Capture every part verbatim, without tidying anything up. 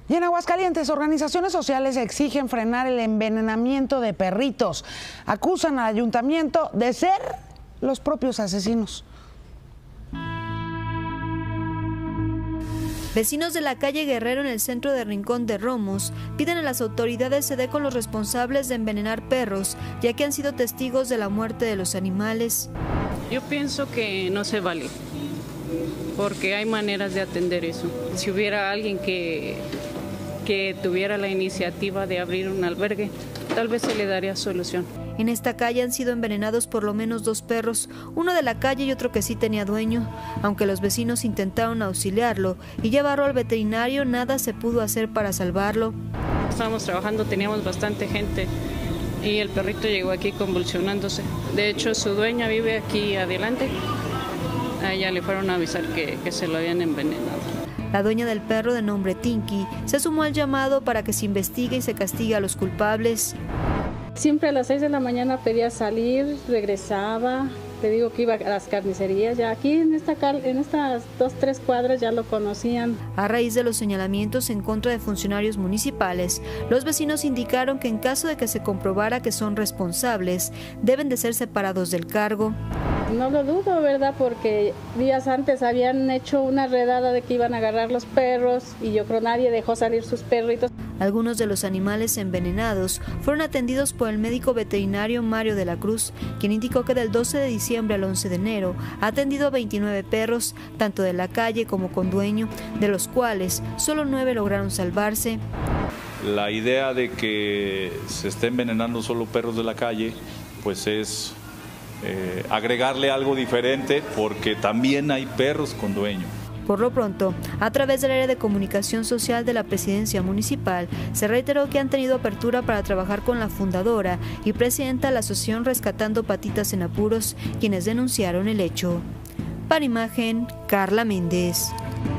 Y en Aguascalientes, organizaciones sociales exigen frenar el envenenamiento de perritos. Acusan al ayuntamiento de ser los propios asesinos. Vecinos de la calle Guerrero en el centro de Rincón de Romos piden a las autoridades se dé con los responsables de envenenar perros, ya que han sido testigos de la muerte de los animales. Yo pienso que no se vale, porque hay maneras de atender eso. Si hubiera alguien que, que tuviera la iniciativa de abrir un albergue, tal vez se le daría solución. En esta calle han sido envenenados por lo menos dos perros, uno de la calle y otro que sí tenía dueño. Aunque los vecinos intentaron auxiliarlo y llevarlo al veterinario, nada se pudo hacer para salvarlo. Estábamos trabajando, teníamos bastante gente y el perrito llegó aquí convulsionándose. De hecho, su dueña vive aquí adelante. A ella le fueron a avisar que, que se lo habían envenenado. La dueña del perro, de nombre Tinky, se sumó al llamado para que se investigue y se castigue a los culpables. Siempre a las seis de la mañana pedía salir, regresaba, te digo que iba a las carnicerías, ya aquí en, esta, en estas dos, tres cuadras ya lo conocían. A raíz de los señalamientos en contra de funcionarios municipales, los vecinos indicaron que en caso de que se comprobara que son responsables, deben de ser separados del cargo. No lo dudo, ¿verdad? Porque días antes habían hecho una redada de que iban a agarrar los perros y yo creo nadie dejó salir sus perritos. Algunos de los animales envenenados fueron atendidos por el médico veterinario Mario de la Cruz, quien indicó que del doce de diciembre al once de enero ha atendido a veintinueve perros, tanto de la calle como con dueño, de los cuales solo nueve lograron salvarse. La idea de que se esté envenenando solo perros de la calle, pues es eh, agregarle algo diferente, porque también hay perros con dueño. Por lo pronto, a través del área de comunicación social de la presidencia municipal, se reiteró que han tenido apertura para trabajar con la fundadora y presidenta de la asociación Rescatando Patitas en Apuros, quienes denunciaron el hecho. Para Imagen, Carla Méndez.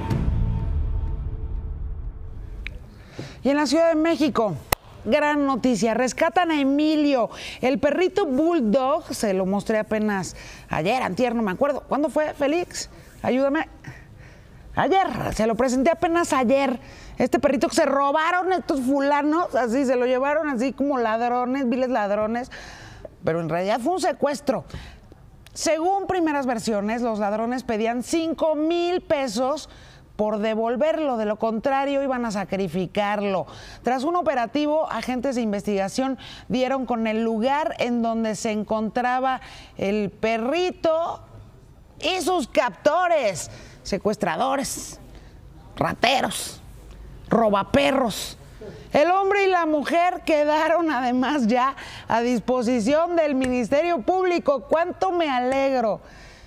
Y en la Ciudad de México, gran noticia, rescatan a Emilio, el perrito bulldog. Se lo mostré apenas ayer, antier, no me acuerdo. ¿Cuándo fue, Félix? Ayúdame. Ayer, se lo presenté apenas ayer. Este perrito que se robaron estos fulanos, así, se lo llevaron así como ladrones, viles ladrones, pero en realidad fue un secuestro. Según primeras versiones, los ladrones pedían cinco mil pesos por devolverlo, de lo contrario iban a sacrificarlo. Tras un operativo, agentes de investigación dieron con el lugar en donde se encontraba el perrito y sus captores. Secuestradores, rateros, robaperros. El hombre y la mujer quedaron además ya a disposición del Ministerio Público. ¡Cuánto me alegro!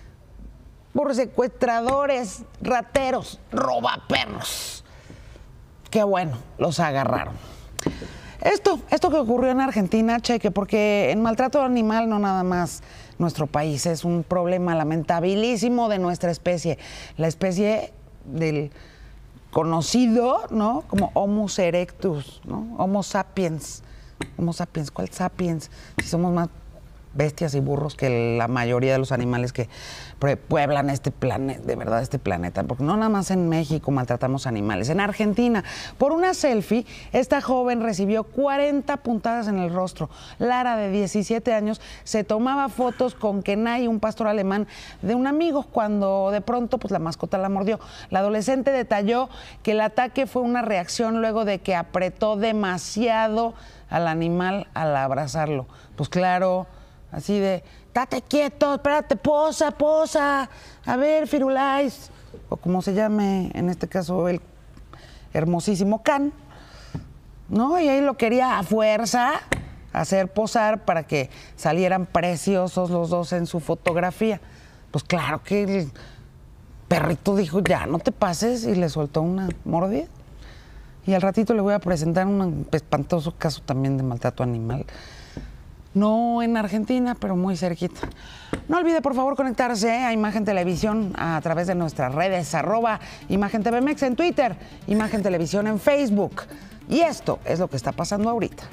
Por secuestradores, rateros, robaperros. Qué bueno, los agarraron. Esto, esto que ocurrió en Argentina, cheque, porque en maltrato animal no nada más nuestro país, es un problema lamentabilísimo de nuestra especie, la especie del conocido, ¿no? Como Homo erectus, ¿no? Homo sapiens. Homo sapiens, ¿cuál sapiens? Si somos más bestias y burros que la mayoría de los animales que pueblan este planeta, de verdad este planeta, porque no nada más en México maltratamos animales. En Argentina, por una selfie, esta joven recibió cuarenta puntadas en el rostro. Lara, de diecisiete años, se tomaba fotos con Kenai, un pastor alemán de un amigo, cuando de pronto pues la mascota la mordió. La adolescente detalló que el ataque fue una reacción luego de que apretó demasiado al animal al abrazarlo. Pues claro, así de, date quieto, espérate, posa, posa, a ver, Firulais, o como se llame en este caso el hermosísimo Can, ¿no? Y ahí lo quería a fuerza hacer posar para que salieran preciosos los dos en su fotografía. Pues claro que el perrito dijo, ya, no te pases, y le soltó una mordida. Y al ratito le voy a presentar un espantoso caso también de maltrato animal. No en Argentina, pero muy cerquita. No olvide, por favor, conectarse a Imagen Televisión a través de nuestras redes, arroba Imagen T V M X en Twitter, Imagen Televisión en Facebook. Y esto es lo que está pasando ahorita.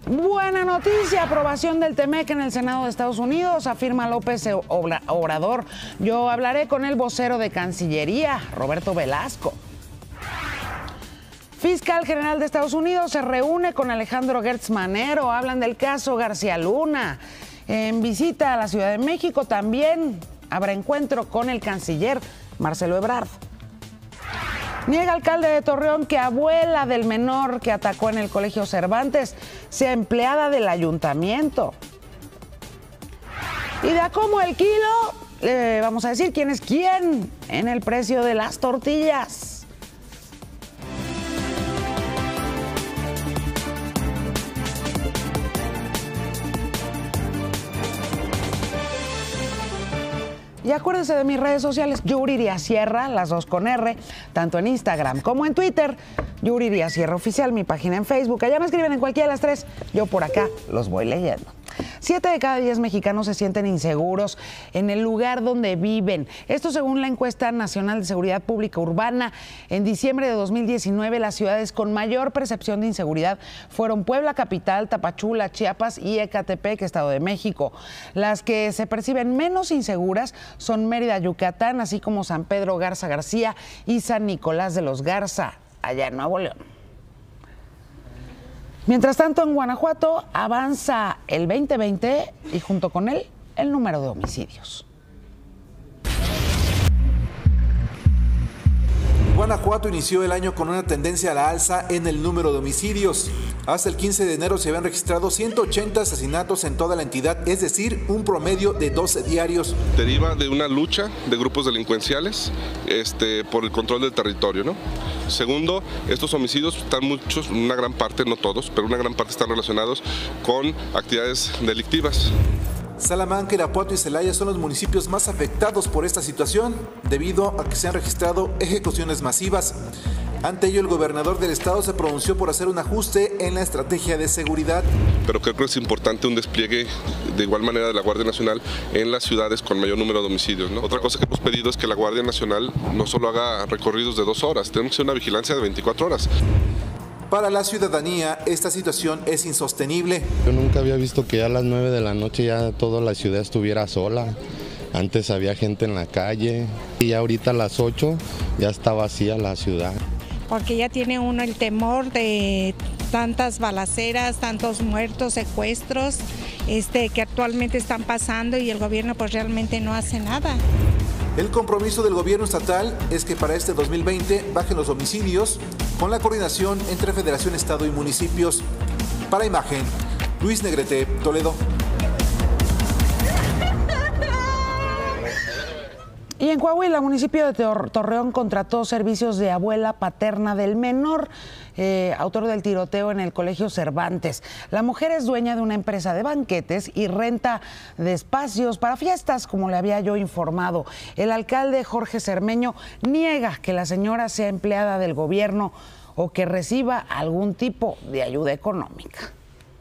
Buena noticia, aprobación del TEMEC en el Senado de Estados Unidos, afirma López Obrador. Yo hablaré con el vocero de Cancillería, Roberto Velasco. Fiscal General de Estados Unidos se reúne con Alejandro Gertz Manero, hablan del caso García Luna. En visita a la Ciudad de México también habrá encuentro con el canciller Marcelo Ebrard. Niega alcalde de Torreón que abuela del menor que atacó en el Colegio Cervantes sea empleada del ayuntamiento. Y de a cómo el kilo, eh, vamos a decir quién es quién en el precio de las tortillas. Y acuérdense de mis redes sociales, Yuriria Sierra, las dos con R, tanto en Instagram como en Twitter. Yuriria Sierra Oficial, mi página en Facebook. Allá me escriben en cualquiera de las tres. Yo por acá los voy leyendo. Siete de cada diez mexicanos se sienten inseguros en el lugar donde viven. Esto según la encuesta nacional de seguridad pública urbana. En diciembre de dos mil diecinueve, las ciudades con mayor percepción de inseguridad fueron Puebla capital, Tapachula, Chiapas y Ecatepec, Estado de México. Las que se perciben menos inseguras son Mérida, Yucatán, así como San Pedro Garza García y San Nicolás de los Garza, allá en Nuevo León. Mientras tanto, en Guanajuato avanza el veinte veinte y junto con él el número de homicidios. Guanajuato inició el año con una tendencia a la alza en el número de homicidios. Hasta el quince de enero se habían registrado ciento ochenta asesinatos en toda la entidad, es decir, un promedio de doce diarios. Deriva de una lucha de grupos delincuenciales este, por el control del territorio, ¿no? Segundo, estos homicidios están muchos, una gran parte, no todos, pero una gran parte están relacionados con actividades delictivas. Salamanca, Irapuato y Celaya son los municipios más afectados por esta situación, debido a que se han registrado ejecuciones masivas. Ante ello, el gobernador del estado se pronunció por hacer un ajuste en la estrategia de seguridad. Pero creo que es importante un despliegue de igual manera de la Guardia Nacional en las ciudades con mayor número de homicidios, ¿no? Otra cosa que hemos pedido es que la Guardia Nacional no solo haga recorridos de dos horas, tenemos que hacer una vigilancia de veinticuatro horas. Para la ciudadanía, esta situación es insostenible. Yo nunca había visto que ya a las nueve de la noche ya toda la ciudad estuviera sola. Antes había gente en la calle y ya ahorita a las ocho ya está vacía la ciudad. Porque ya tiene uno el temor de tantas balaceras, tantos muertos, secuestros este, que actualmente están pasando y el gobierno pues realmente no hace nada. El compromiso del gobierno estatal es que para este dos mil veinte bajen los homicidios con la coordinación entre Federación, Estado y municipios. Para Imagen, Luis Negrete, Toledo. Y en Coahuila, el municipio de Torreón contrató servicios de abuela paterna del menor, eh, autor del tiroteo en el Colegio Cervantes. La mujer es dueña de una empresa de banquetes y renta de espacios para fiestas, como le había yo informado. El alcalde Jorge Cermeño niega que la señora sea empleada del gobierno o que reciba algún tipo de ayuda económica.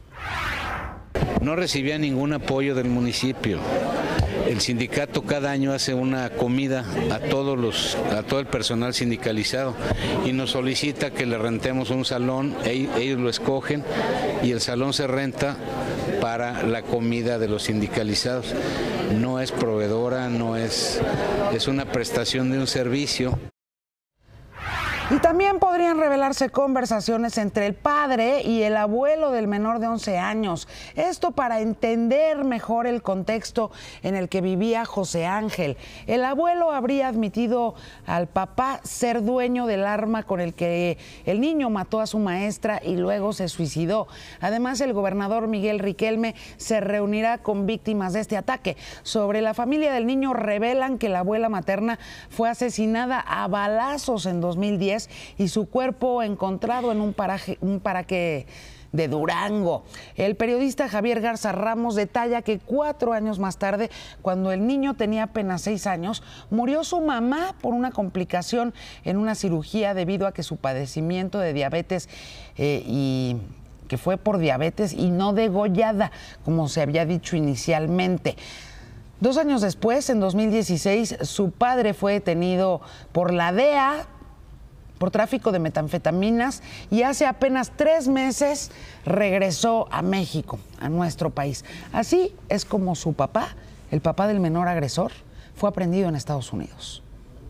No recibía ningún apoyo del municipio. El sindicato cada año hace una comida a todos los, a todo el personal sindicalizado y nos solicita que le rentemos un salón, ellos lo escogen y el salón se renta para la comida de los sindicalizados. No es proveedora, no es, es una prestación de un servicio. Y también podrían revelarse conversaciones entre el padre y el abuelo del menor de once años. Esto para entender mejor el contexto en el que vivía José Ángel. El abuelo habría admitido al papá ser dueño del arma con el que el niño mató a su maestra y luego se suicidó. Además, el gobernador Miguel Riquelme se reunirá con víctimas de este ataque. Sobre la familia del niño revelan que la abuela materna fue asesinada a balazos en dos mil diez y su cuerpo encontrado en un paraje, un paraje de Durango. El periodista Javier Garza Ramos detalla que cuatro años más tarde, cuando el niño tenía apenas seis años, murió su mamá por una complicación en una cirugía debido a que su padecimiento de diabetes eh, y que fue por diabetes y no degollada, como se había dicho inicialmente. Dos años después, en dos mil dieciséis, su padre fue detenido por la D E A por tráfico de metanfetaminas y hace apenas tres meses regresó a México, a nuestro país. Así es como su papá, el papá del menor agresor, fue aprehendido en Estados Unidos.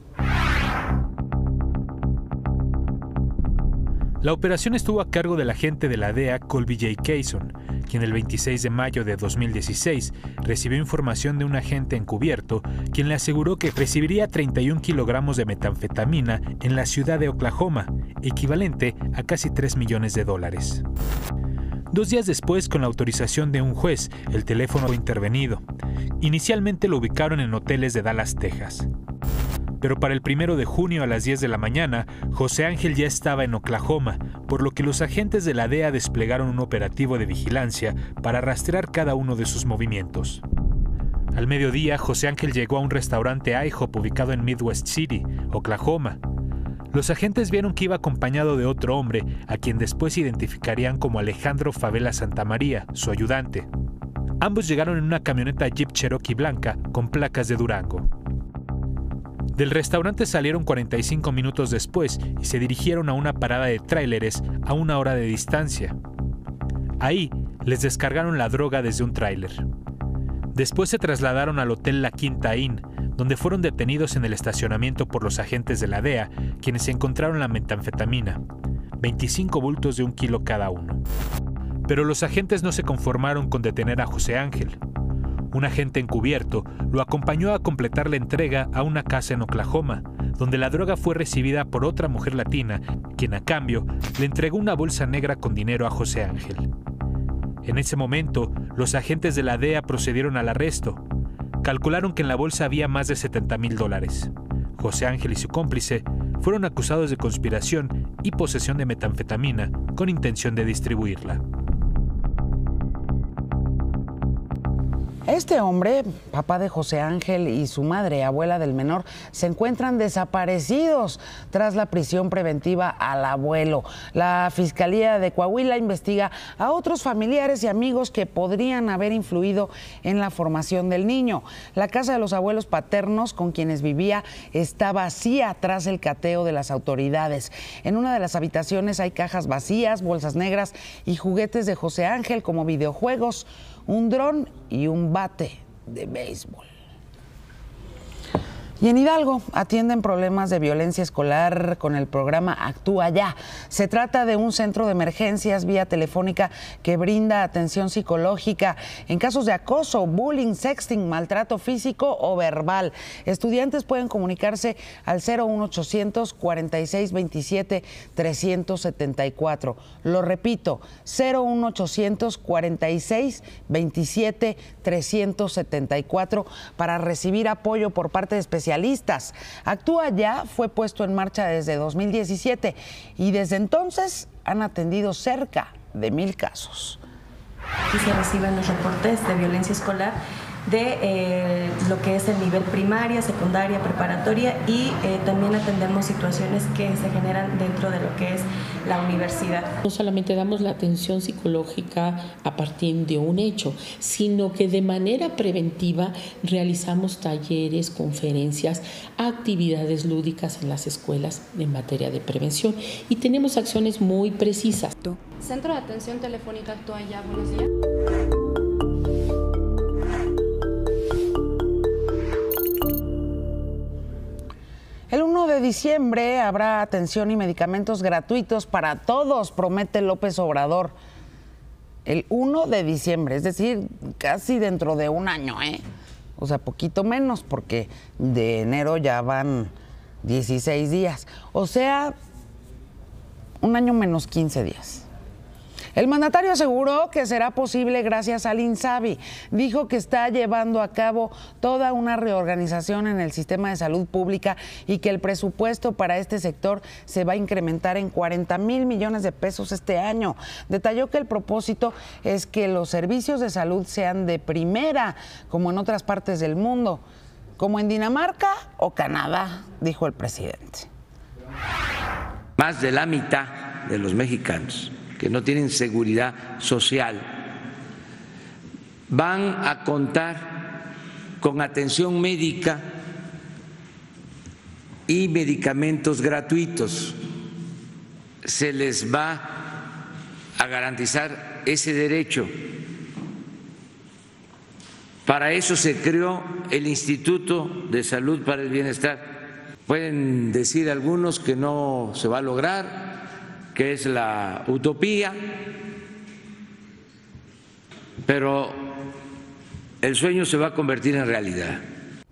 La operación estuvo a cargo del agente de la D E A, Colby J. Kayson, quien el veintiséis de mayo de dos mil dieciséis recibió información de un agente encubierto quien le aseguró que recibiría treinta y un kilogramos de metanfetamina en la ciudad de Oklahoma, equivalente a casi tres millones de dólares. Dos días después, con la autorización de un juez, el teléfono fue intervenido. Inicialmente lo ubicaron en hoteles de Dallas, Texas. Pero para el primero de junio a las diez de la mañana, José Ángel ya estaba en Oklahoma, por lo que los agentes de la D E A desplegaron un operativo de vigilancia para rastrear cada uno de sus movimientos. Al mediodía, José Ángel llegó a un restaurante I hop ubicado en Midwest City, Oklahoma. Los agentes vieron que iba acompañado de otro hombre, a quien después identificarían como Alejandro Favela Santamaría, su ayudante. Ambos llegaron en una camioneta Jeep Cherokee blanca con placas de Durango. Del restaurante salieron cuarenta y cinco minutos después y se dirigieron a una parada de tráileres a una hora de distancia. Ahí les descargaron la droga desde un tráiler. Después se trasladaron al Hotel La Quinta Inn, donde fueron detenidos en el estacionamiento por los agentes de la D E A, quienes encontraron la metanfetamina, veinticinco bultos de un kilo cada uno. Pero los agentes no se conformaron con detener a José Ángel. Un agente encubierto lo acompañó a completar la entrega a una casa en Oklahoma, donde la droga fue recibida por otra mujer latina, quien a cambio le entregó una bolsa negra con dinero a José Ángel. En ese momento, los agentes de la D E A procedieron al arresto. Calcularon que en la bolsa había más de setenta mil dólares. José Ángel y su cómplice fueron acusados de conspiración y posesión de metanfetamina con intención de distribuirla. Este hombre, papá de José Ángel, y su madre, abuela del menor, se encuentran desaparecidos tras la prisión preventiva al abuelo. La Fiscalía de Coahuila investiga a otros familiares y amigos que podrían haber influido en la formación del niño. La casa de los abuelos paternos con quienes vivía está vacía tras el cateo de las autoridades. En una de las habitaciones hay cajas vacías, bolsas negras y juguetes de José Ángel como videojuegos, un dron y un bate de béisbol. Y en Hidalgo atienden problemas de violencia escolar con el programa Actúa Ya. Se trata de un centro de emergencias vía telefónica que brinda atención psicológica en casos de acoso, bullying, sexting, maltrato físico o verbal. Estudiantes pueden comunicarse al cero uno ochocientos cuarenta y seis veintisiete trescientos setenta y cuatro. Lo repito, cero uno ochocientos cuarenta y seis veintisiete trescientos setenta y cuatro para recibir apoyo por parte de especialistas. Actúa Ya fue puesto en marcha desde dos mil diecisiete y desde entonces han atendido cerca de mil casos. Aquí se reciben los reportes de violencia escolar de eh, lo que es el nivel primaria, secundaria, preparatoria y eh, también atendemos situaciones que se generan dentro de lo que es la universidad. No solamente damos la atención psicológica a partir de un hecho, sino que de manera preventiva realizamos talleres, conferencias, actividades lúdicas en las escuelas en materia de prevención y tenemos acciones muy precisas. Centro de Atención Telefónica Actúa Ya, buenos días. El uno de diciembre habrá atención y medicamentos gratuitos para todos, promete López Obrador. El uno de diciembre, es decir, casi dentro de un año, ¿eh? O sea, poquito menos, porque de enero ya van dieciséis días. O sea, un año menos quince días. El mandatario aseguró que será posible gracias al INSABI. Dijo que está llevando a cabo toda una reorganización en el sistema de salud pública y que el presupuesto para este sector se va a incrementar en cuarenta mil millones de pesos este año. Detalló que el propósito es que los servicios de salud sean de primera, como en otras partes del mundo, como en Dinamarca o Canadá, dijo el presidente. Más de la mitad de los mexicanos que no tienen seguridad social van a contar con atención médica y medicamentos gratuitos se les va a garantizar ese derecho. Para eso se creó el Instituto de Salud para el Bienestar. Pueden decir algunos que no se va a lograr, que es la utopía, pero el sueño se va a convertir en realidad.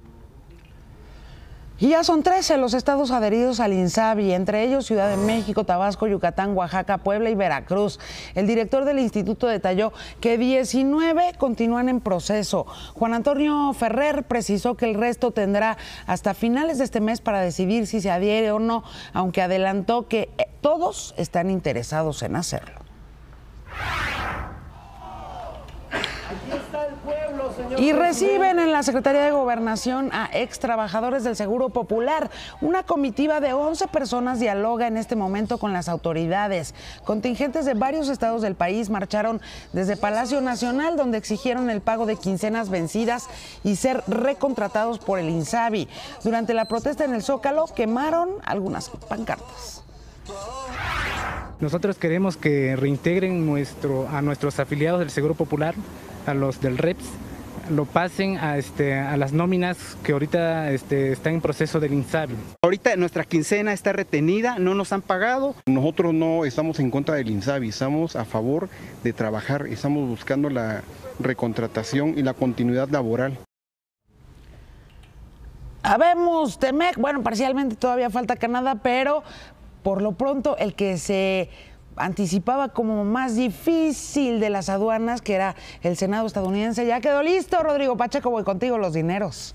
Y ya son trece los estados adheridos al INSABI, entre ellos Ciudad de México, Tabasco, Yucatán, Oaxaca, Puebla y Veracruz. El director del instituto detalló que diecinueve continúan en proceso. Juan Antonio Ferrer precisó que el resto tendrá hasta finales de este mes para decidir si se adhiere o no, aunque adelantó que todos están interesados en hacerlo. Y reciben en la Secretaría de Gobernación a ex trabajadores del Seguro Popular. Una comitiva de once personas dialoga en este momento con las autoridades. Contingentes de varios estados del país marcharon desde Palacio Nacional, donde exigieron el pago de quincenas vencidas y ser recontratados por el INSABI. Durante la protesta en el Zócalo quemaron algunas pancartas. Nosotros queremos que reintegren nuestro, a nuestros afiliados del Seguro Popular, a los del R E P S, lo pasen a, este, a las nóminas que ahorita este, están en proceso del INSABI. Ahorita nuestra quincena está retenida, no nos han pagado. Nosotros no estamos en contra del INSABI, estamos a favor de trabajar, estamos buscando la recontratación y la continuidad laboral. Habemos Temec, bueno, parcialmente todavía falta Canadá, pero por lo pronto el que se anticipaba como más difícil de las aduanas, que era el Senado estadounidense, ya quedó listo. Rodrigo Pacheco, voy contigo, los dineros.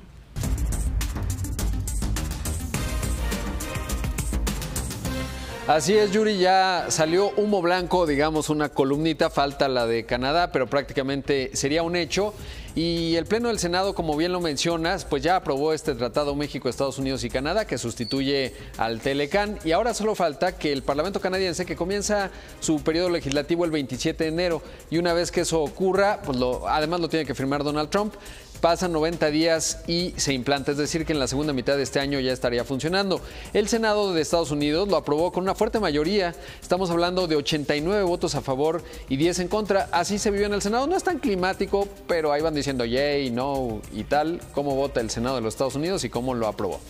Así es, Yuri, ya salió humo blanco, digamos, una columnita, falta la de Canadá, pero prácticamente sería un hecho. Y el Pleno del Senado, como bien lo mencionas, pues ya aprobó este tratado México, Estados Unidos y Canadá, que sustituye al Telecán. Y ahora solo falta que el Parlamento canadiense, que comienza su periodo legislativo el veintisiete de enero, y una vez que eso ocurra, pues lo, además lo tiene que firmar Donald Trump, pasan noventa días y se implanta, es decir, que en la segunda mitad de este año ya estaría funcionando. El Senado de Estados Unidos lo aprobó con una fuerte mayoría, estamos hablando de ochenta y nueve votos a favor y diez en contra. Así se vivió en el Senado, no es tan climático, pero ahí van diciendo yay, no y tal. ¿Cómo vota el Senado de los Estados Unidos y cómo lo aprobó?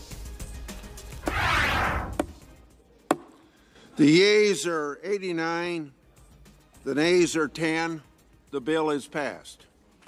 The yeas are eighty-nine, the nays are ten, the bill is passed.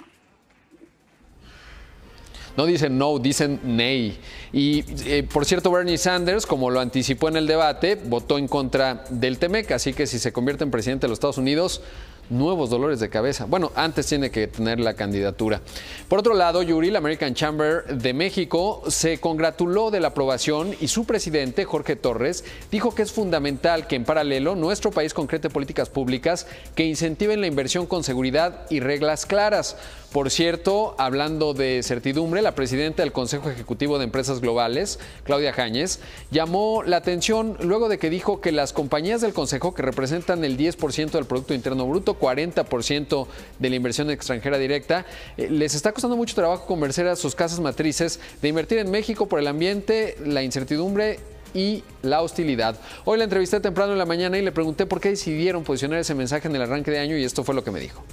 No dicen no, dicen nay. Y eh, por cierto, Bernie Sanders, como lo anticipó en el debate, votó en contra del Temec, así que si se convierte en presidente de los Estados Unidos, nuevos dolores de cabeza. Bueno, antes tiene que tener la candidatura. Por otro lado, Yuri, la American Chamber de México se congratuló de la aprobación y su presidente, Jorge Torres, dijo que es fundamental que en paralelo nuestro país concrete políticas públicas que incentiven la inversión con seguridad y reglas claras. Por cierto, hablando de certidumbre, la presidenta del Consejo Ejecutivo de Empresas Globales, Claudia Jáñez, llamó la atención luego de que dijo que las compañías del Consejo, que representan el diez por ciento del Producto Interno Bruto, cuarenta por ciento de la inversión extranjera directa, eh, les está costando mucho trabajo convencer a sus casas matrices de invertir en México por el ambiente, la incertidumbre y la hostilidad. Hoy la entrevisté temprano en la mañana y le pregunté por qué decidieron posicionar ese mensaje en el arranque de año y esto fue lo que me dijo.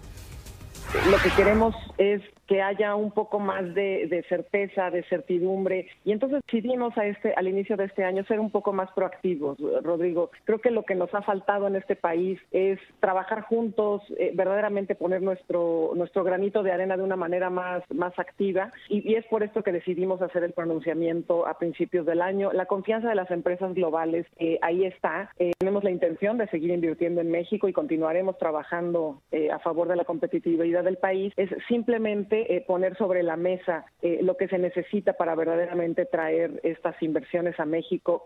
Lo que queremos es que haya un poco más de, de certeza, de certidumbre, y entonces decidimos a este, al inicio de este año ser un poco más proactivos, Rodrigo. Creo que lo que nos ha faltado en este país es trabajar juntos, eh, verdaderamente poner nuestro nuestro granito de arena de una manera más, más activa, y, y es por esto que decidimos hacer el pronunciamiento a principios del año. La confianza de las empresas globales, eh, ahí está. Eh, tenemos la intención de seguir invirtiendo en México y continuaremos trabajando eh, a favor de la competitividad del país. Es simplemente Eh, poner sobre la mesa eh, lo que se necesita para verdaderamente traer estas inversiones a México.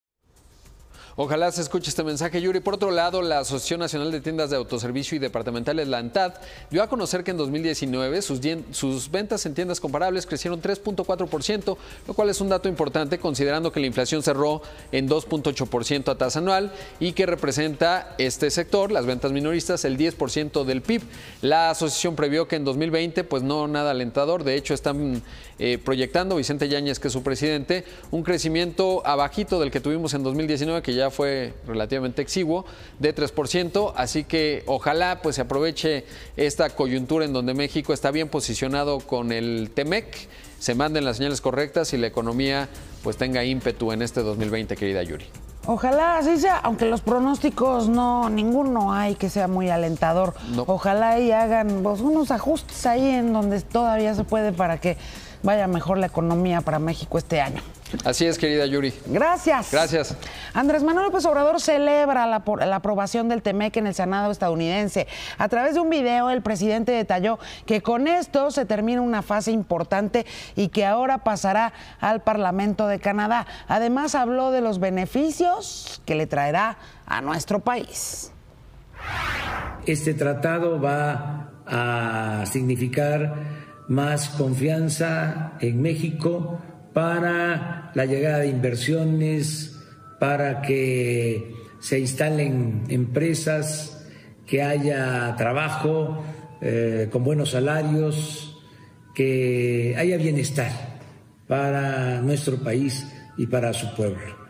Ojalá se escuche este mensaje, Yuri. Por otro lado, la Asociación Nacional de Tiendas de Autoservicio y Departamentales, la ANTAD, dio a conocer que en dos mil diecinueve sus, sus ventas en tiendas comparables crecieron tres punto cuatro por ciento, lo cual es un dato importante considerando que la inflación cerró en dos punto ocho por ciento a tasa anual y que representa este sector, las ventas minoristas, el diez por ciento del P I B. La asociación previó que en dos mil veinte, pues no nada alentador, de hecho están eh, proyectando, Vicente Yáñez, que es su presidente, un crecimiento abajito del que tuvimos en dos mil diecinueve, que ya ya fue relativamente exiguo, de tres por ciento, así que ojalá pues se aproveche esta coyuntura en donde México está bien posicionado con el T-MEC, se manden las señales correctas y la economía pues tenga ímpetu en este dos mil veinte, querida Yuri. Ojalá así sea, aunque los pronósticos no, ninguno hay que sea muy alentador. No. Ojalá y hagan pues, unos ajustes ahí en donde todavía se puede para que vaya mejor la economía para México este año. Así es, querida Yuri. Gracias. Gracias. Andrés Manuel López Obrador celebra la, la aprobación del T-MEC en el Senado estadounidense. A través de un video, el presidente detalló que con esto se termina una fase importante y que ahora pasará al Parlamento de Canadá. Además, habló de los beneficios que le traerá a nuestro país. Este tratado va a significar más confianza en México para la llegada de inversiones, para que se instalen empresas, que haya trabajo eh, con buenos salarios, que haya bienestar para nuestro país y para su pueblo.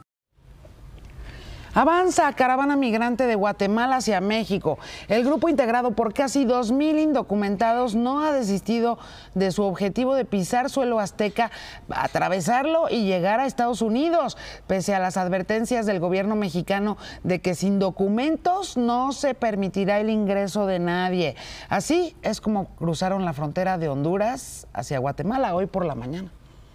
Avanza caravana migrante de Guatemala hacia México. El grupo, integrado por casi dos mil indocumentados, no ha desistido de su objetivo de pisar suelo azteca, atravesarlo y llegar a Estados Unidos, pese a las advertencias del gobierno mexicano de que sin documentos no se permitirá el ingreso de nadie. Así es como cruzaron la frontera de Honduras hacia Guatemala hoy por la mañana.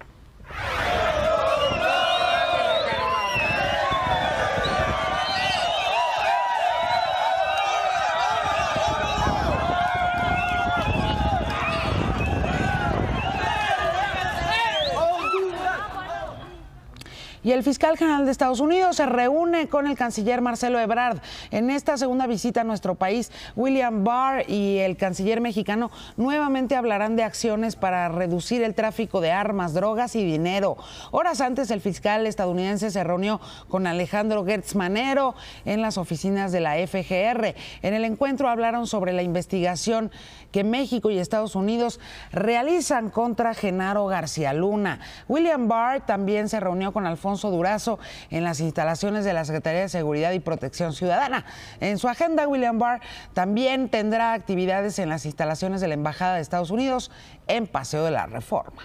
Y el fiscal general de Estados Unidos se reúne con el canciller Marcelo Ebrard. En esta segunda visita a nuestro país, William Barr y el canciller mexicano nuevamente hablarán de acciones para reducir el tráfico de armas, drogas y dinero. Horas antes, el fiscal estadounidense se reunió con Alejandro Gertz Manero en las oficinas de la F G R. En el encuentro hablaron sobre la investigación que México y Estados Unidos realizan contra Genaro García Luna. William Barr también se reunió con Alfonso Durazo en las instalaciones de la Secretaría de Seguridad y Protección Ciudadana. En su agenda, William Barr también tendrá actividades en las instalaciones de la Embajada de Estados Unidos en Paseo de la Reforma.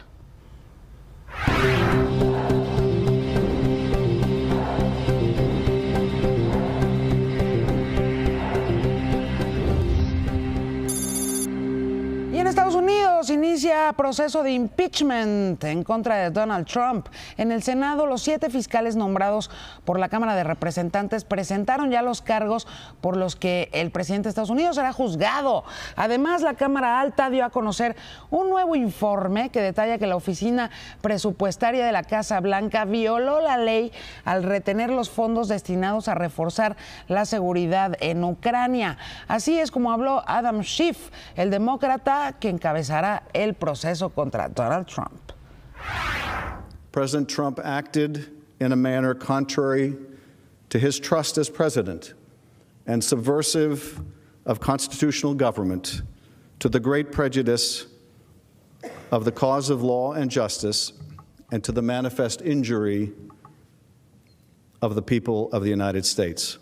Y en Estados Unidos inicia proceso de impeachment en contra de Donald Trump. En el Senado, los siete fiscales nombrados por la Cámara de Representantes presentaron ya los cargos por los que el presidente de Estados Unidos será juzgado. Además, la Cámara Alta dio a conocer un nuevo informe que detalla que la Oficina Presupuestaria de la Casa Blanca violó la ley al retener los fondos destinados a reforzar la seguridad en Ucrania. Así es como habló Adam Schiff, el demócrata que encabezará el proceso contra Donald Trump. President Trump acted in a manner contrary to his trust as president and subversive of constitutional government, to the great prejudice of the cause of law and justice, and to the manifest injury of the people of the United States.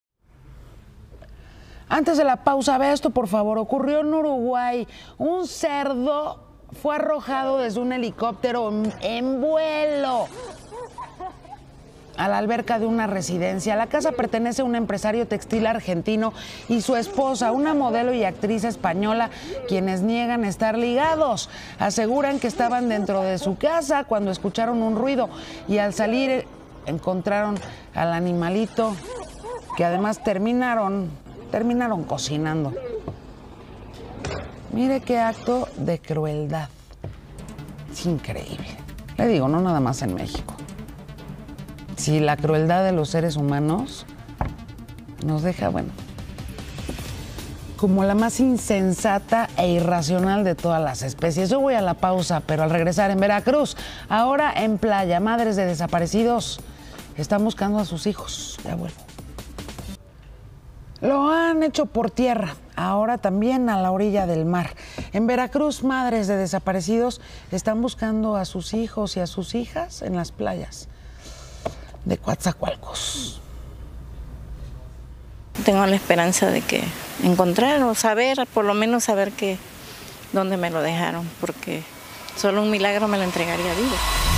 Antes de la pausa, ve esto, por favor. Ocurrió en Uruguay. Un cerdo fue arrojado desde un helicóptero en vuelo a la alberca de una residencia. La casa pertenece a un empresario textil argentino y su esposa, una modelo y actriz española, quienes niegan estar ligados. Aseguran que estaban dentro de su casa cuando escucharon un ruido y al salir encontraron al animalito, que además terminaron... terminaron cocinando. Mire qué acto de crueldad. Es increíble. Le digo, no nada más en México. Si la crueldad de los seres humanos nos deja, bueno, como la más insensata e irracional de todas las especies. Yo voy a la pausa, pero al regresar, en Veracruz, ahora en playa, madres de desaparecidos están buscando a sus hijos. Ya vuelvo. Lo han hecho por tierra, ahora también a la orilla del mar. En Veracruz, madres de desaparecidos están buscando a sus hijos y a sus hijas en las playas. de Coatzacoalcos. Tengo la esperanza de que encontrar o saber, por lo menos saber que dónde me lo dejaron, porque solo un milagro me lo entregaría vivo.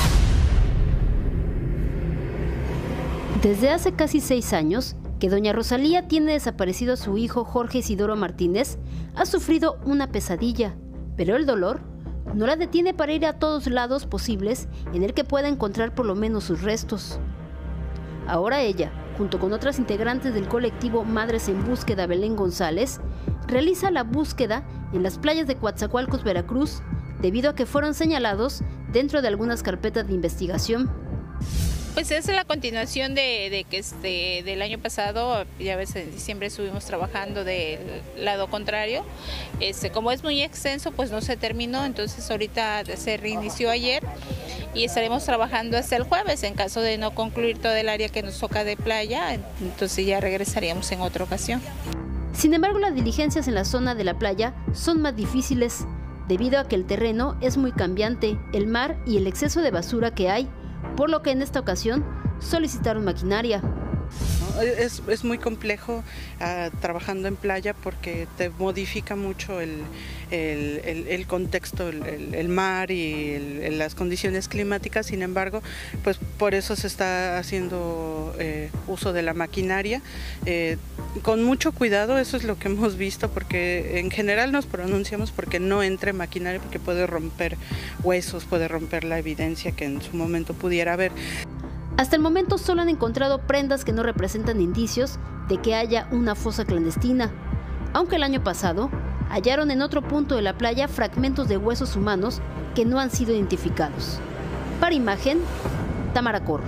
Desde hace casi seis años que doña Rosalía tiene desaparecido a su hijo Jorge Isidoro Martínez, ha sufrido una pesadilla, pero el dolor no la detiene para ir a todos lados posibles en el que pueda encontrar por lo menos sus restos. Ahora ella, junto con otras integrantes del colectivo Madres en Búsqueda Belén González, realiza la búsqueda en las playas de Coatzacoalcos, Veracruz, debido a que fueron señalados dentro de algunas carpetas de investigación. Pues es la continuación de, de que este, del año pasado, ya ves, en diciembre estuvimos trabajando del lado contrario. Este, como es muy extenso, pues no se terminó, entonces ahorita se reinició ayer y estaremos trabajando hasta el jueves. En caso de no concluir todo el área que nos toca de playa, entonces ya regresaríamos en otra ocasión. Sin embargo, las diligencias en la zona de la playa son más difíciles, debido a que el terreno es muy cambiante, el mar y el exceso de basura que hay, por lo que en esta ocasión solicitaron maquinaria. Es, es muy complejo uh, trabajando en playa porque te modifica mucho el, el, el, el contexto, el, el mar y el, las condiciones climáticas. Sin embargo, pues por eso se está haciendo eh, uso de la maquinaria. Eh, con mucho cuidado, eso es lo que hemos visto, porque en general nos pronunciamos porque no entre maquinaria, porque puede romper huesos, puede romper la evidencia que en su momento pudiera haber. Hasta el momento solo han encontrado prendas que no representan indicios de que haya una fosa clandestina, aunque el año pasado hallaron en otro punto de la playa fragmentos de huesos humanos que no han sido identificados. Para Imagen, Tamara Corro.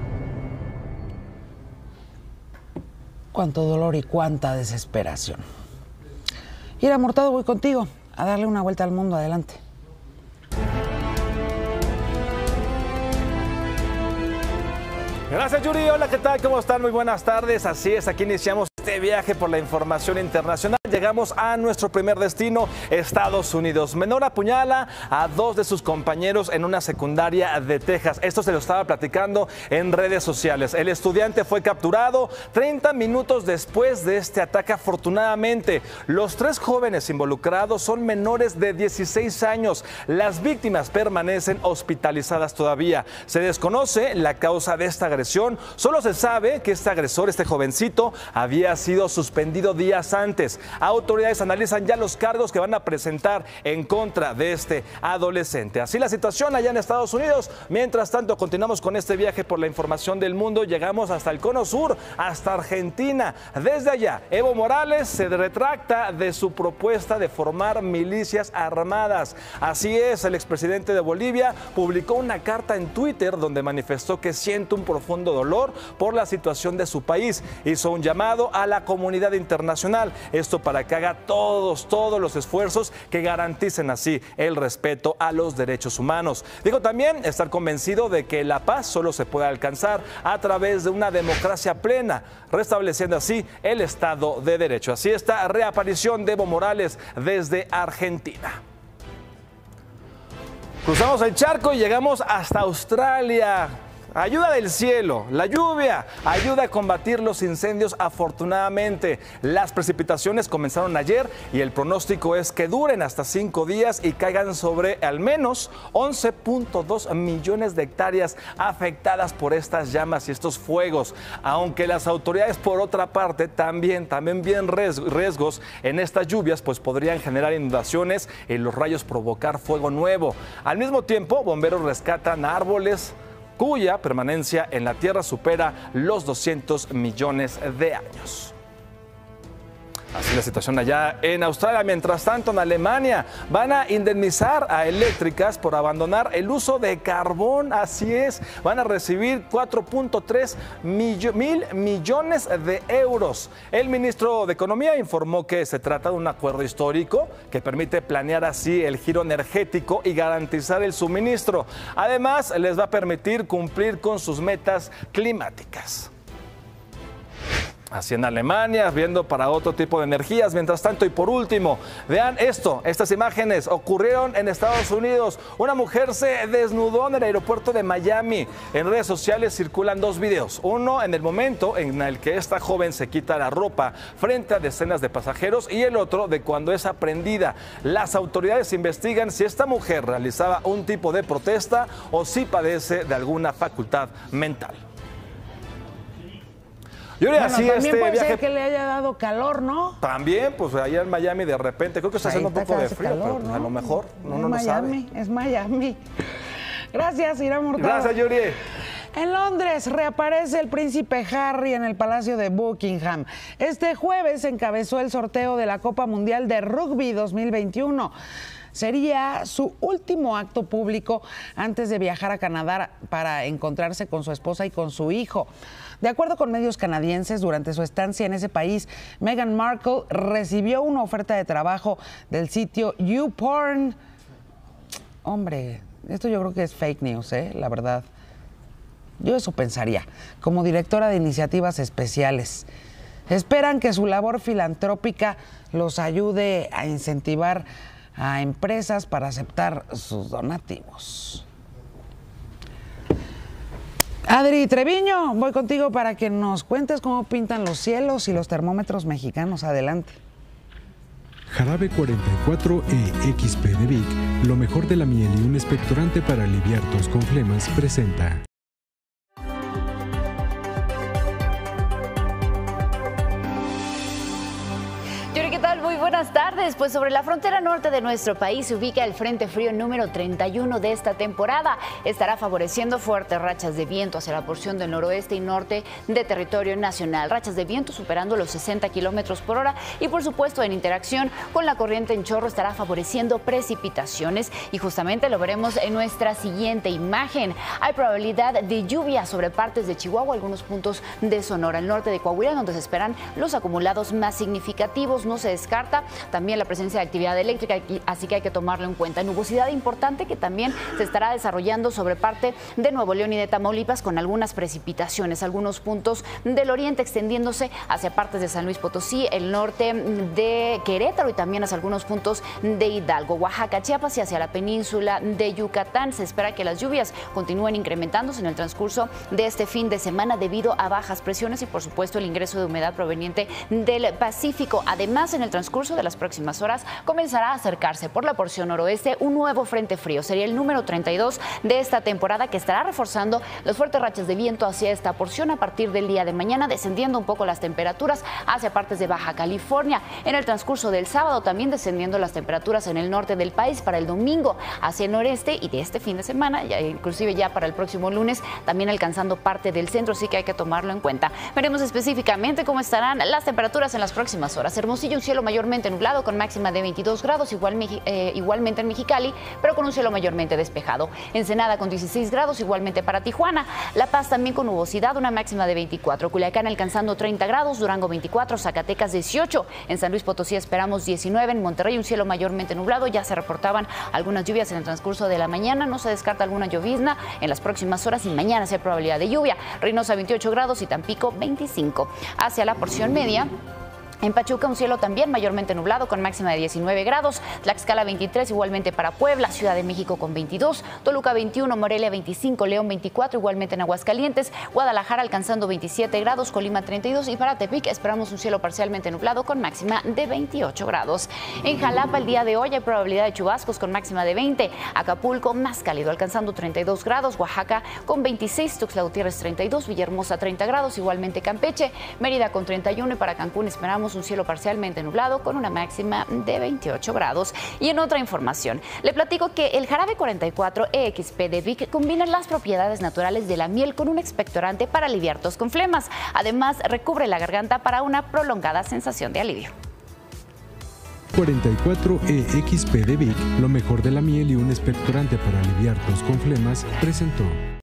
Cuánto dolor y cuánta desesperación. Ira Mortado, voy contigo a darle una vuelta al mundo. Adelante. Gracias, Yuri. Hola, ¿qué tal? ¿Cómo están? Muy buenas tardes. Así es, aquí iniciamos este viaje por la información internacional. Llegamos a nuestro primer destino, Estados Unidos. Menor apuñala a dos de sus compañeros en una secundaria de Texas. Esto se lo estaba platicando en redes sociales. El estudiante fue capturado treinta minutos después de este ataque. Afortunadamente, los tres jóvenes involucrados son menores de dieciséis años. Las víctimas permanecen hospitalizadas todavía. Se desconoce la causa de esta agresión. Solo se sabe que este agresor, este jovencito, había sido suspendido días antes. Autoridades analizan ya los cargos que van a presentar en contra de este adolescente. Así la situación allá en Estados Unidos. Mientras tanto, continuamos con este viaje por la información del mundo. Llegamos hasta el Cono Sur, hasta Argentina. Desde allá, Evo Morales se retracta de su propuesta de formar milicias armadas. Así es, el expresidente de Bolivia publicó una carta en Twitter donde manifestó que siente un profundo dolor por la situación de su país. Hizo un llamado a la comunidad internacional. Esto para que haga todos, todos los esfuerzos que garanticen así el respeto a los derechos humanos. Dijo también estar convencido de que la paz solo se puede alcanzar a través de una democracia plena, restableciendo así el Estado de Derecho. Así esta reaparición de Evo Morales desde Argentina. Cruzamos el charco y llegamos hasta Australia. Ayuda del cielo, la lluvia ayuda a combatir los incendios. Afortunadamente, las precipitaciones comenzaron ayer y el pronóstico es que duren hasta cinco días y caigan sobre al menos once punto dos millones de hectáreas afectadas por estas llamas y estos fuegos. Aunque las autoridades, por otra parte, también, también ven riesgos en estas lluvias, pues podrían generar inundaciones y los rayos provocar fuego nuevo. Al mismo tiempo, bomberos rescatan árboles cuya permanencia en la tierra supera los doscientos millones de años. Así la situación allá en Australia. Mientras tanto, en Alemania van a indemnizar a eléctricas por abandonar el uso de carbón. Así es, van a recibir cuatro punto tres mil millones de euros. El ministro de Economía informó que se trata de un acuerdo histórico que permite planear así el giro energético y garantizar el suministro. Además, les va a permitir cumplir con sus metas climáticas. Así en Alemania, viendo para otro tipo de energías. Mientras tanto, y por último, vean esto, estas imágenes ocurrieron en Estados Unidos. Una mujer se desnudó en el aeropuerto de Miami. En redes sociales circulan dos videos. Uno en el momento en el que esta joven se quita la ropa frente a decenas de pasajeros y el otro de cuando es aprendida. Las autoridades investigan si esta mujer realizaba un tipo de protesta o si padece de alguna facultad mental. Yo bueno, así también este puede viaje... ser que le haya dado calor, ¿no? También, pues allá en Miami de repente, creo que está Ahí haciendo un está poco que de hace frío, calor, pero pues, ¿no? a lo mejor uno es no lo Miami, sabe. es Miami. Gracias, Irán Hurtado. Gracias, Yuri. En Londres reaparece el príncipe Harry en el Palacio de Buckingham. Este jueves encabezó el sorteo de la Copa Mundial de Rugby dos mil veintiuno. Sería su último acto público antes de viajar a Canadá para encontrarse con su esposa y con su hijo. De acuerdo con medios canadienses, durante su estancia en ese país, Meghan Markle recibió una oferta de trabajo del sitio YouPorn. Hombre, esto yo creo que es fake news, ¿eh? La verdad. Yo eso pensaría, como directora de iniciativas especiales. Esperan que su labor filantrópica los ayude a incentivar a empresas para aceptar sus donativos. Adri Treviño, voy contigo para que nos cuentes cómo pintan los cielos y los termómetros mexicanos. Adelante. Jarabe cuarenta y cuatro E X P de Vic, lo mejor de la miel y un expectorante para aliviar tos con flemas, presenta. ¿Qué tal? Muy buenas tardes. Pues sobre la frontera norte de nuestro país se ubica el Frente Frío número treinta y uno de esta temporada. Estará favoreciendo fuertes rachas de viento hacia la porción del noroeste y norte de territorio nacional. Rachas de viento superando los sesenta kilómetros por hora y, por supuesto, en interacción con la corriente en chorro estará favoreciendo precipitaciones y justamente lo veremos en nuestra siguiente imagen. Hay probabilidad de lluvia sobre partes de Chihuahua, algunos puntos de Sonora, el norte de Coahuila, donde se esperan los acumulados más significativos. No se descarta también la presencia de actividad eléctrica, así que hay que tomarlo en cuenta. Nubosidad importante que también se estará desarrollando sobre parte de Nuevo León y de Tamaulipas con algunas precipitaciones, algunos puntos del oriente extendiéndose hacia partes de San Luis Potosí, el norte de Querétaro y también hacia algunos puntos de Hidalgo, Oaxaca, Chiapas y hacia la península de Yucatán. Se espera que las lluvias continúen incrementándose en el transcurso de este fin de semana debido a bajas presiones y, por supuesto, el ingreso de humedad proveniente del Pacífico. Además, en el transcurso de las próximas horas comenzará a acercarse por la porción noroeste un nuevo frente frío. Sería el número treinta y dos de esta temporada que estará reforzando las fuertes rachas de viento hacia esta porción a partir del día de mañana, descendiendo un poco las temperaturas hacia partes de Baja California. En el transcurso del sábado también descendiendo las temperaturas en el norte del país. Para el domingo hacia el noreste y de este fin de semana, ya inclusive ya para el próximo lunes, también alcanzando parte del centro, así que hay que tomarlo en cuenta. Veremos específicamente cómo estarán las temperaturas en las próximas horas. Hermosillo, un cielo mayormente nublado con máxima de veintidós grados, igual, eh, igualmente en Mexicali, pero con un cielo mayormente despejado. Ensenada con dieciséis grados, igualmente para Tijuana. La Paz también con nubosidad, una máxima de veinticuatro. Culiacán alcanzando treinta grados, Durango veinticuatro, Zacatecas dieciocho. En San Luis Potosí esperamos diecinueve. En Monterrey un cielo mayormente nublado, ya se reportaban algunas lluvias en el transcurso de la mañana. No se descarta alguna llovizna en las próximas horas y mañana se hay probabilidad de lluvia. Reynosa veintiocho grados y Tampico veinticinco. Hacia la porción media, en Pachuca un cielo también mayormente nublado con máxima de diecinueve grados, Tlaxcala veintitrés, igualmente para Puebla, Ciudad de México con veintidós, Toluca veintiuno, Morelia veinticinco, León veinticuatro, igualmente en Aguascalientes, Guadalajara alcanzando veintisiete grados, Colima treinta y dos y para Tepic esperamos un cielo parcialmente nublado con máxima de veintiocho grados. En Jalapa el día de hoy hay probabilidad de chubascos con máxima de veinte, Acapulco más cálido alcanzando treinta y dos grados, Oaxaca con veintiséis, Tuxtla Gutiérrez treinta y dos, Villahermosa treinta grados, igualmente Campeche, Mérida con treinta y uno y para Cancún esperamos un cielo parcialmente nublado con una máxima de veintiocho grados. Y en otra información, le platico que el jarabe cuarenta y cuatro E X P de Vic combina las propiedades naturales de la miel con un expectorante para aliviar tos con flemas. Además, recubre la garganta para una prolongada sensación de alivio. cuarenta y cuatro E X P de Vic, lo mejor de la miel y un expectorante para aliviar tos con flemas, presentó.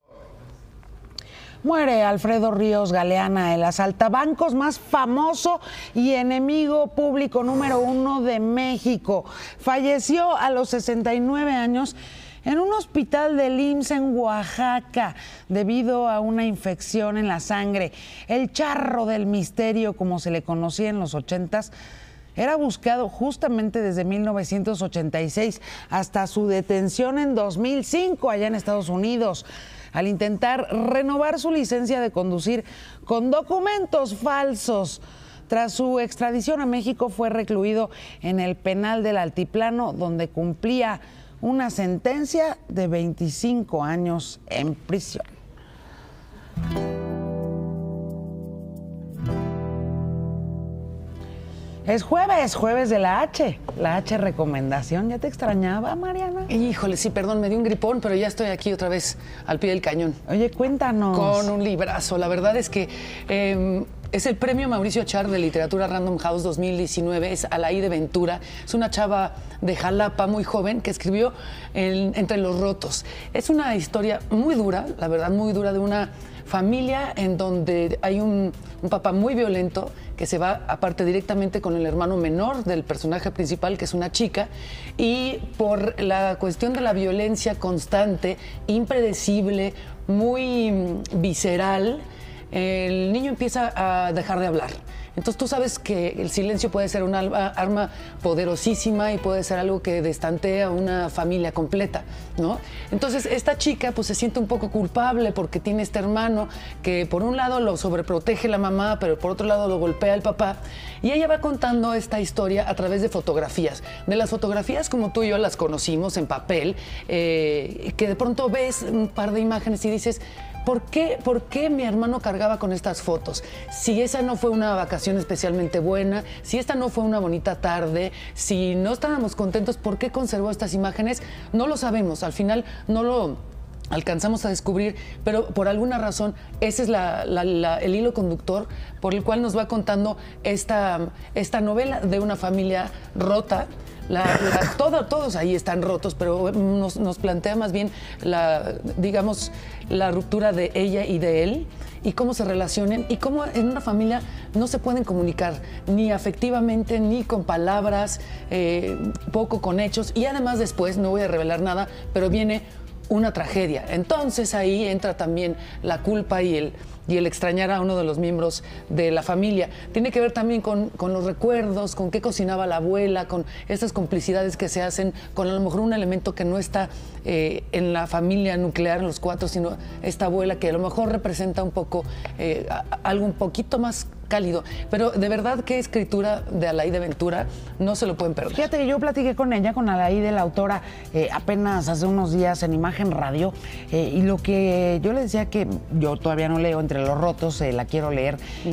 Muere Alfredo Ríos Galeana, el asaltabancos más famoso y enemigo público número uno de México. Falleció a los sesenta y nueve años en un hospital del I M S S en Oaxaca debido a una infección en la sangre. El charro del misterio, como se le conocía en los ochentas, era buscado justamente desde mil novecientos ochenta y seis hasta su detención en dos mil cinco allá en Estados Unidos, al intentar renovar su licencia de conducir con documentos falsos. Tras su extradición a México, fue recluido en el penal del Altiplano, donde cumplía una sentencia de veinticinco años en prisión. Es jueves, jueves de la H, la H recomendación. ¿Ya te extrañaba, Mariana? Híjole, sí, perdón, me dio un gripón, pero ya estoy aquí otra vez al pie del cañón. Oye, cuéntanos. Con un librazo. La verdad es que eh, es el premio Mauricio Achar de Literatura Random House dos mil diecinueve. Es Alaíde Ventura. Es una chava de Jalapa muy joven que escribió el, Entre los Rotos. Es una historia muy dura, la verdad, muy dura, de una familia en donde hay un, un papá muy violento que se va aparte directamente con el hermano menor del personaje principal, que es una chica, y por la cuestión de la violencia constante, impredecible, muy visceral, el niño empieza a dejar de hablar. Entonces tú sabes que el silencio puede ser una arma poderosísima y puede ser algo que destantea a una familia completa, ¿no? Entonces esta chica pues se siente un poco culpable porque tiene este hermano que por un lado lo sobreprotege la mamá, pero por otro lado lo golpea el papá. Y ella va contando esta historia a través de fotografías. De las fotografías como tú y yo las conocimos en papel, eh, que de pronto ves un par de imágenes y dices, ¿Por qué, ¿Por qué mi hermano cargaba con estas fotos? Si esa no fue una vacación especialmente buena, si esta no fue una bonita tarde, si no estábamos contentos, ¿por qué conservó estas imágenes? No lo sabemos, al final no lo alcanzamos a descubrir, pero por alguna razón ese es la, la, la, el hilo conductor por el cual nos va contando esta, esta novela de una familia rota. La, la, todo, todos ahí están rotos, pero nos, nos plantea más bien la, digamos, la ruptura de ella y de él y cómo se relacionan y cómo en una familia no se pueden comunicar ni afectivamente ni con palabras, eh, poco con hechos, y además después, no voy a revelar nada, pero viene una tragedia. Entonces ahí entra también la culpa y el, y el extrañar a uno de los miembros de la familia. Tiene que ver también con, con los recuerdos, con qué cocinaba la abuela, con estas complicidades que se hacen, con a lo mejor un elemento que no está eh, en la familia nuclear, en los cuatro, sino esta abuela que a lo mejor representa un poco, eh, algo un poquito más cálido. Pero de verdad, qué escritura de Alaíde Ventura, no se lo pueden perder. Fíjate que yo platiqué con ella, con Alaíde, la autora, eh, apenas hace unos días en Imagen Radio, eh, y lo que yo le decía que yo todavía no leo Entre los Rotos, eh, la quiero leer uh-huh.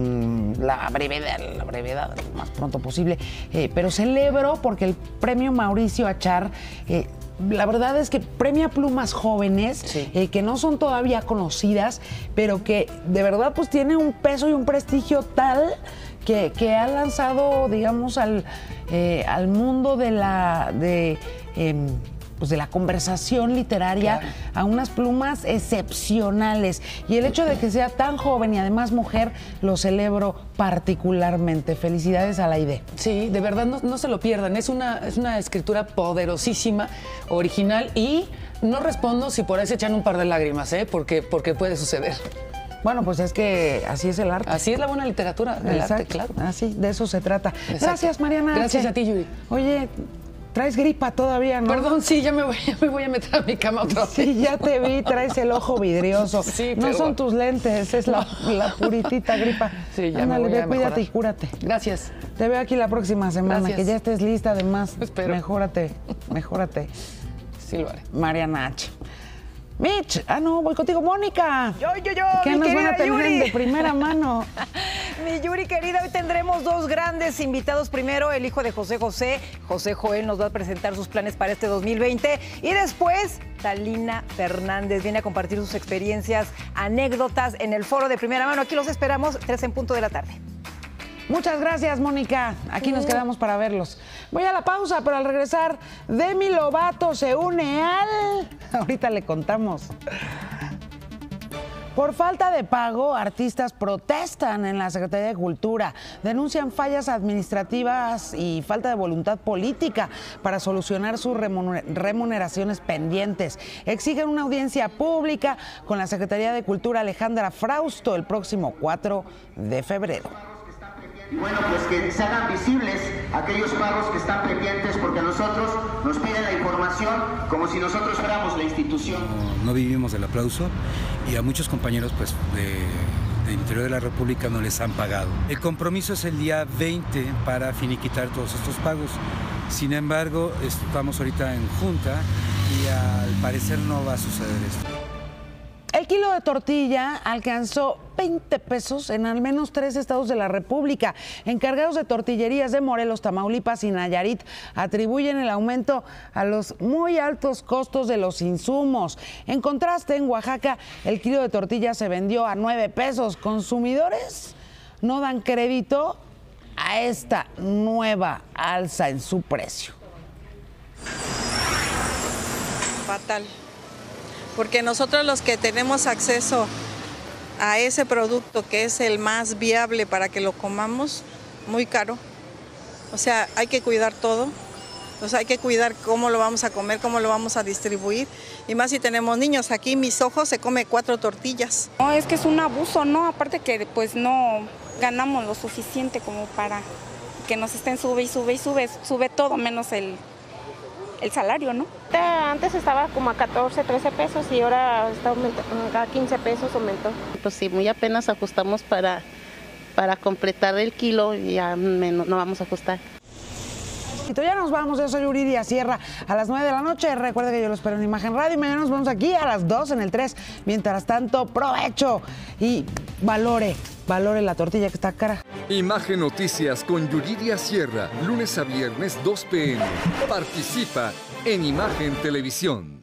en la brevedad, la brevedad, lo más pronto posible, eh, pero celebro porque el premio Mauricio Achar, eh, la verdad es que premia plumas jóvenes, sí. eh, que no son todavía conocidas, pero que de verdad pues tiene un peso y un prestigio tal que, que ha lanzado, digamos, al, eh, al mundo de la, de, eh, pues de la conversación literaria, claro, a unas plumas excepcionales. Y el hecho de que sea tan joven y además mujer, lo celebro particularmente. Felicidades a Alaíde. Sí, de verdad no, no se lo pierdan. Es una, es una escritura poderosísima, original, y no respondo si por ahí se echan un par de lágrimas, ¿eh? porque, porque puede suceder. Bueno, pues es que así es el arte. Así es la buena literatura, el Exacto. arte, claro. Así, de eso se trata. Exacto. Gracias, Mariana. Gracias a ti, Yuri. Oye, traes gripa todavía, ¿no? Perdón, sí, ya me voy, ya me voy a meter a mi cama otra vez. Sí, ya te vi, traes el ojo vidrioso. Sí, no pero... son tus lentes, es la, la puritita gripa. Sí, ya Ándale, me voy ve, a cuídate mejorar. y cúrate. Gracias. Te veo aquí la próxima semana, Gracias. que ya estés lista, además. Espero. Mejórate, mejórate. Sí lo haré. Mariana H. Mitch, ah no, voy contigo, Mónica. Yo, yo, yo, ¿Qué mi nos van querida a tener Yuri? de primera mano? Mi Yuri querida, hoy tendremos dos grandes invitados. Primero, el hijo de José José, José Joel, nos va a presentar sus planes para este dos mil veinte. Y después, Talina Fernández viene a compartir sus experiencias, anécdotas en el foro de primera mano. Aquí los esperamos, tres en punto de la tarde. Muchas gracias, Mónica. Aquí nos quedamos para verlos. Voy a la pausa, pero al regresar, Demi Lovato se une al... Ahorita le contamos. Por falta de pago, artistas protestan en la Secretaría de Cultura, denuncian fallas administrativas y falta de voluntad política para solucionar sus remuneraciones pendientes. Exigen una audiencia pública con la Secretaría de Cultura Alejandra Frausto el próximo cuatro de febrero. Y bueno, pues que se hagan visibles aquellos pagos que están pendientes, porque a nosotros nos piden la información como si nosotros fuéramos la institución. No, no vivimos del aplauso y a muchos compañeros pues de, del interior de la República no les han pagado. El compromiso es el día veinte para finiquitar todos estos pagos. Sin embargo, estamos ahorita en junta y al parecer no va a suceder esto. El kilo de tortilla alcanzó veinte pesos en al menos tres estados de la República. Encargados de tortillerías de Morelos, Tamaulipas y Nayarit atribuyen el aumento a los muy altos costos de los insumos. En contraste, en Oaxaca, el kilo de tortilla se vendió a nueve pesos. Consumidores no dan crédito a esta nueva alza en su precio. Fatal. Porque nosotros los que tenemos acceso a ese producto que es el más viable para que lo comamos, muy caro. O sea, hay que cuidar todo. O sea, hay que cuidar cómo lo vamos a comer, cómo lo vamos a distribuir. Y más si tenemos niños. Aquí mis ojos se come cuatro tortillas. No, es que es un abuso, ¿no? Aparte que pues no ganamos lo suficiente como para que nos estén sube y sube y sube, sube todo menos el... el salario, ¿no? Antes estaba como a catorce, trece pesos y ahora está a quince pesos aumentó. Pues sí, muy apenas ajustamos para, para completar el kilo y ya menos, no vamos a ajustar. Ya nos vamos, yo soy Yuridia Sierra a las nueve de la noche. Recuerde que yo lo espero en Imagen Radio y mañana nos vemos aquí a las dos en el tres. Mientras tanto, provecho y valore, valore la tortilla que está cara. Imagen Noticias con Yuridia Sierra, lunes a viernes dos p m Participa en Imagen Televisión.